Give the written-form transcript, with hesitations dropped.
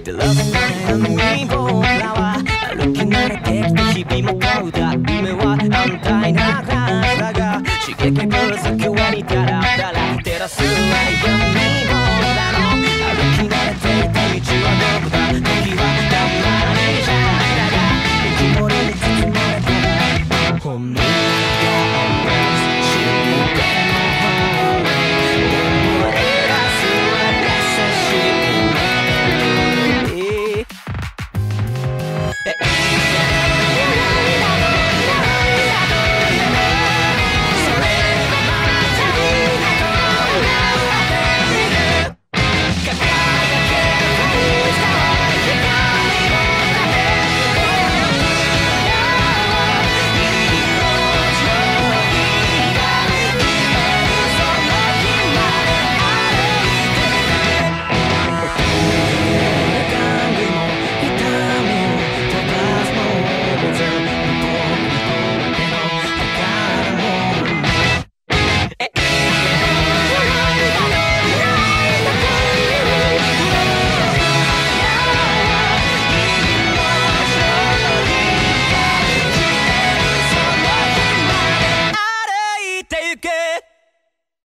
The last timeに僕らは歩き慣れてきた日々も買うだ夢は安泰な話だが刺激来る先はにダラダラ照らすは闇